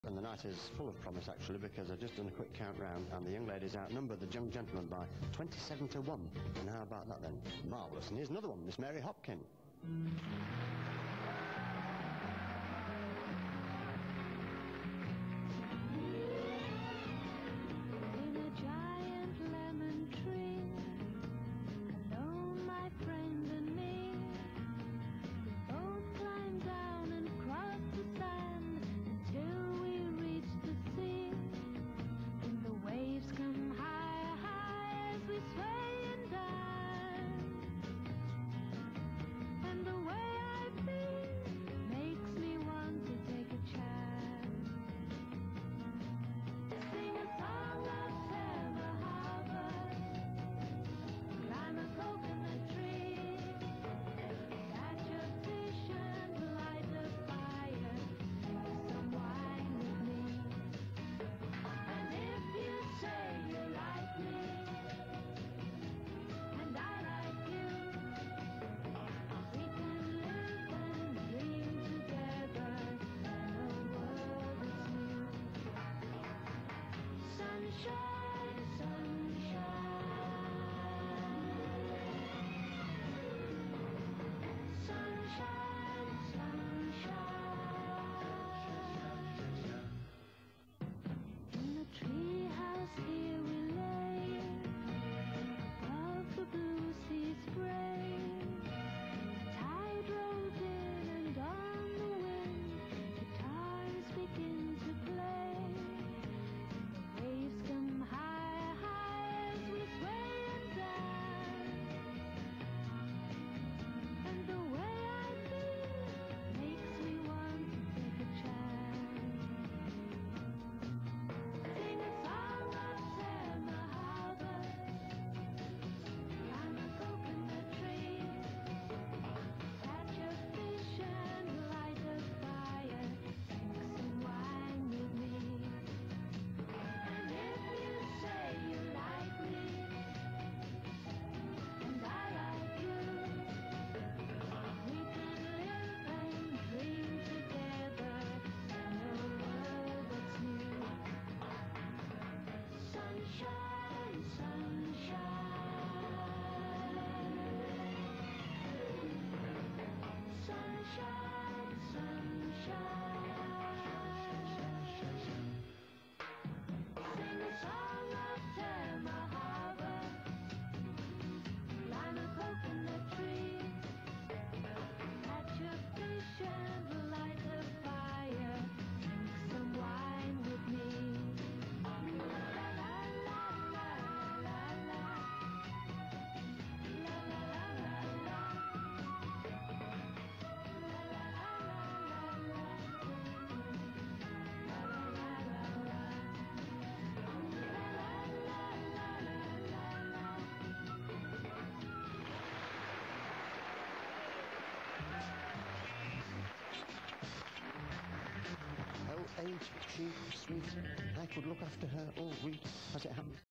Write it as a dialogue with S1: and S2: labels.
S1: And the night is full of promise, actually, because I've just done a quick count round and the young ladies outnumber the young gentlemen by 27 to 1. And how about that then? Marvellous. And here's another one, Miss Mary Hopkin.
S2: Sing a song of Temma Harbour, climb a coconut tree, catch a fish and light a fire, drink some wine with me. La la la la la la la, la la la la la, la la la la la.
S1: Oh, ain't she sweet? I could look after her all week. Has it happened?